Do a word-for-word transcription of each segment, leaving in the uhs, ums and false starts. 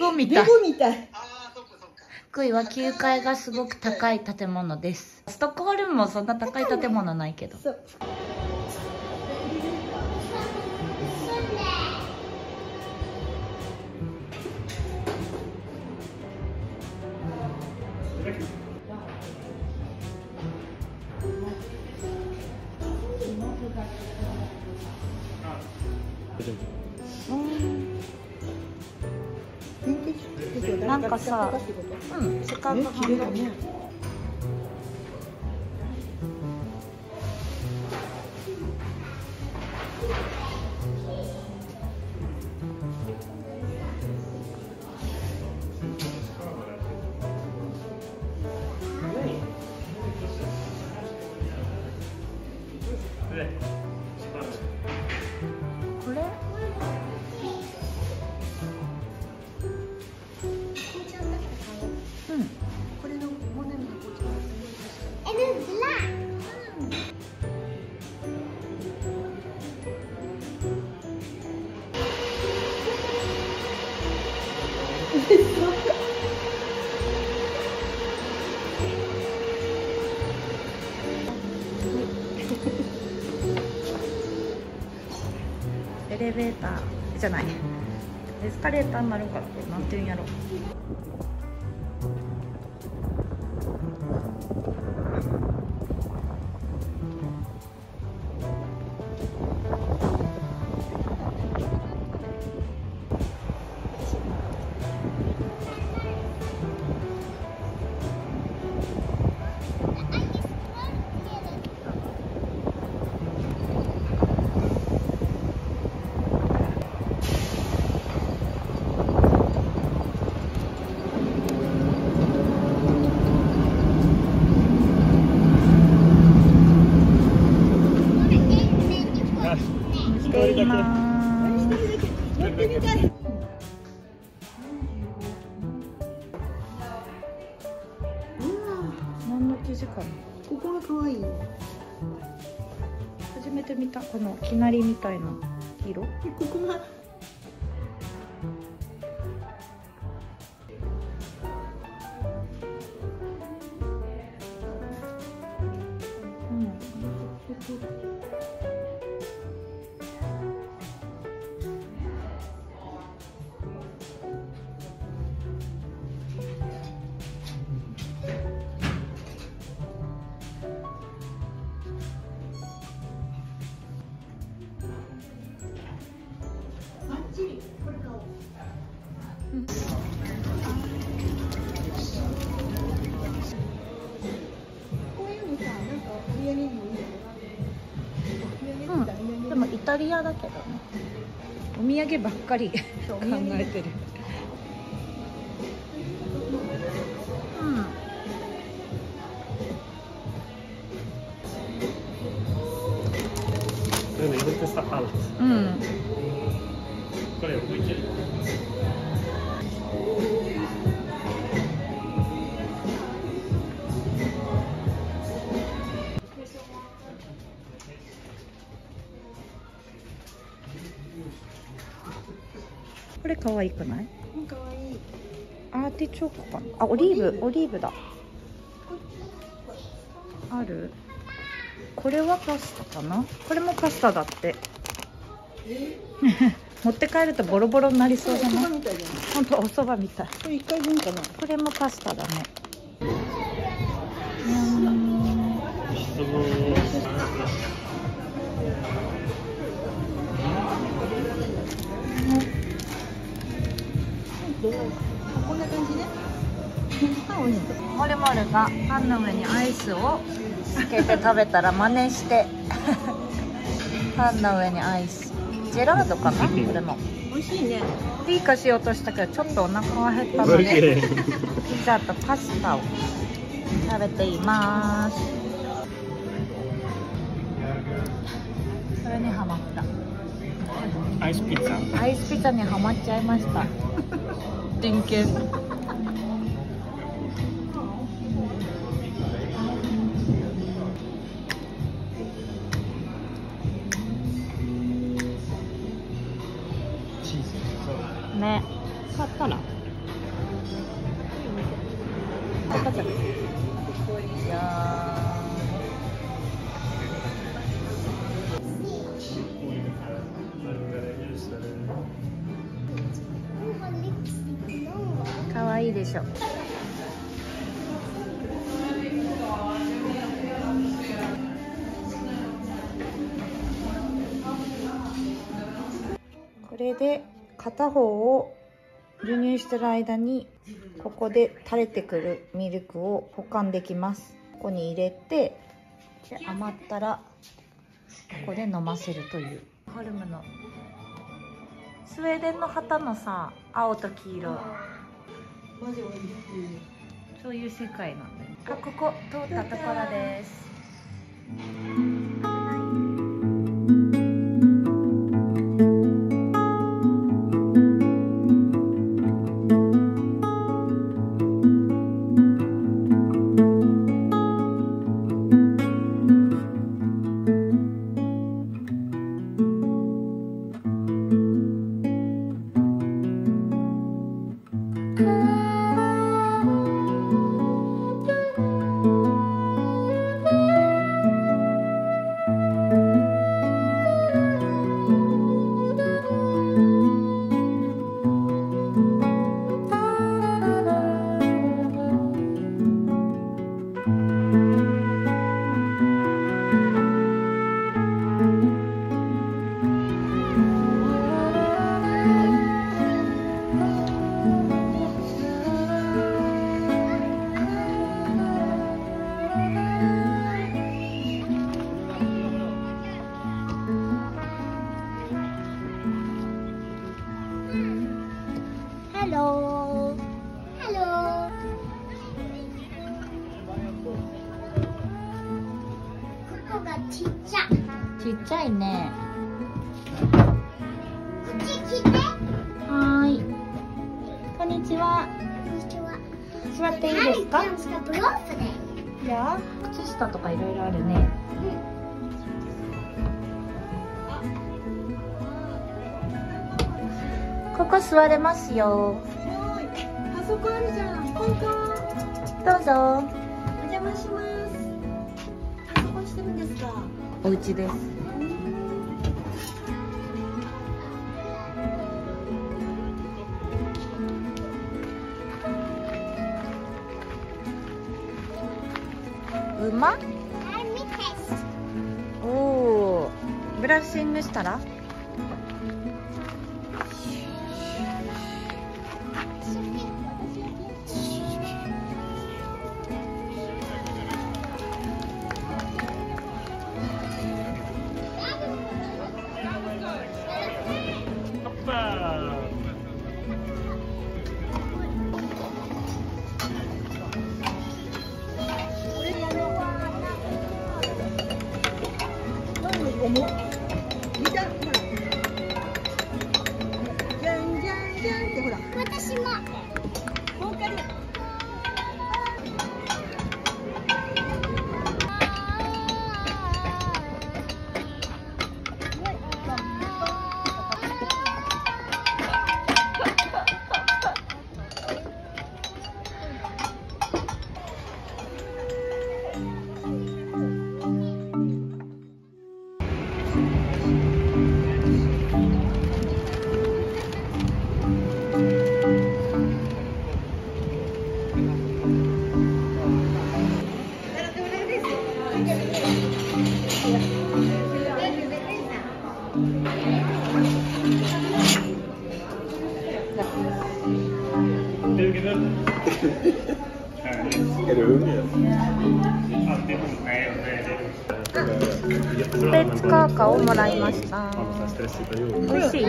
ゴみたい。 レゴみたい。 福井はきゅうかいがすごく高い建物です。ストックホルムもそんな高い建物ないけど。 そう。 なんかさ、うん、セカンドハンド。これ？うん。これのモネの紅茶。え、なんでラ？エレベーターじゃない、エスカレーターになるから、これなんていうんやろ。しています。何の生地かな。 ここが可愛いよ。 初めて見たこのきなりみたいな色。 ここが。 でもイタリアだけどね、お土産ばっかり考えてる。うん。うん。これ置いてる。これ可愛くない？ 可愛い。 アーティチョークかな。あ、オリーブ、オリーブだ。ある？これはパスタかな？これもパスタだって。持って帰るとボロボロになりそうじゃない？本当お蕎麦みたい。これ一回分かな。 これもパスタだね。 こんな感じね。 モルモルがパンの上にアイスをつけて食べたら真似してパンの上にアイス、ジェラードかな。これも美味しいね。 ピーカしようとしたけどちょっとお腹が減ったのでピザとパスタを食べています。それにハマった。 アイスピザ。 アイスピザにハマっちゃいました。真剣。ね、買ったらじゃーん。かわいいでしょ。これで片方を授乳してる間にここで垂れてくるミルクを保管できます。ここに入れて、で余ったらここで飲ませるという。ホルムのスウェーデンの旗のさ、青と黄色、そういう世界なんだよ。あ、ここ通ったところです。Hello. Hello. ここがちっちゃ。 ちっちゃいね。 こっち来て。 はーい。こんにちは。 こんにちは。 座っていいですか？ はい、じゃあブロースで。 じゃあ、靴下とかいろいろあるね。ここ座れますよ。 すごい。パソコンあるじゃん。コンコン。 どうぞ。 お邪魔します。パソコンしてるんですか？ お家です。馬？ はい、見て。 おお。ブラッシングしたら？ 見た？ほら。じゃんじゃんじゃんってほら。 私も。 ボーカル。 Är du hungrig? Alltid hungrig. Nej, nej, det är du. スペッツカーカをもらいました。美味しい。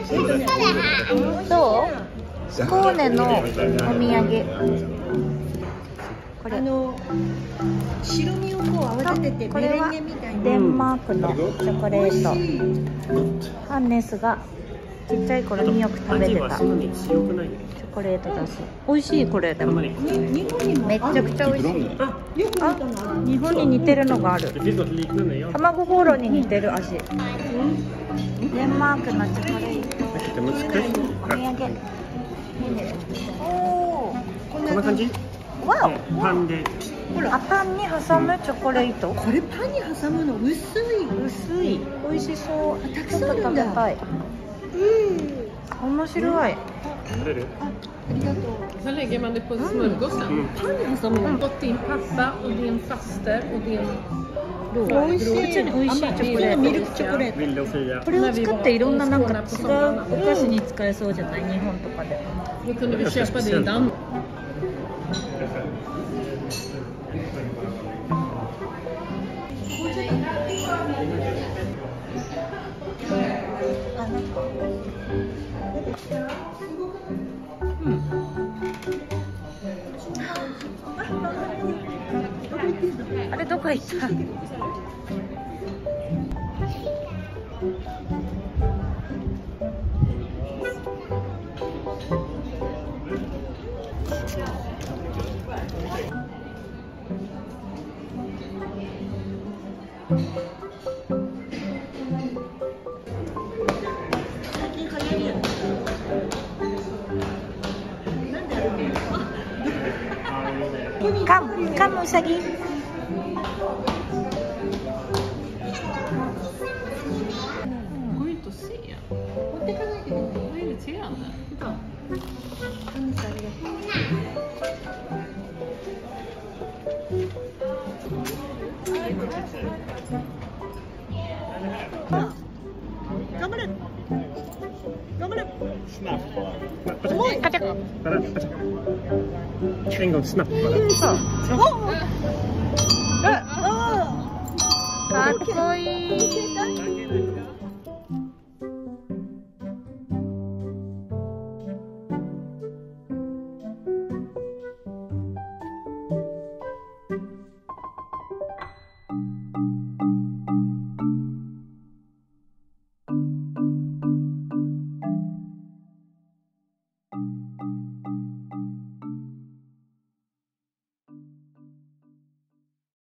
どう？スコーネのお土産。これ。 あの白身をこう合わせててこれはメレンゲみたいな。 デンマークのチョコレート。ハンネスがちっちゃい頃によく食べてたチョコレートだし。美味しいこれでも。め日本にもちゃくちゃ美味しい。 よく見たのある。 日本に似てるのがある。卵ホーローに似てる味。デンマークのチョコレート。お土産。おお。 こんな感じ？ わパンで。 お、あ、パンに挟むチョコレート。 これパンに挟むの薄い。 薄い。美味しそう。 あ、たくさんあるんだ。 ちょっと食べたい。面白い。 食べる？ ありがとう。 Så lägger man det på smörgåsen. パンに挟むの。 Och din pappa och din faster och din 美味しい。 美味しいチョコレート。 ミルクチョコレート。 Ville och Fia. これを使っていろんななんか違うお菓子に使えそうじゃない？日本とかで。 Då kunde vi köpa det i Danmark. あれどこ行った？カムカムウサギ。 Går inte att se. Vad irriterande. Titta. 頑張れ。頑張れ。 Snabbt bara. Bara. En gång snabbt bara. かっこいい。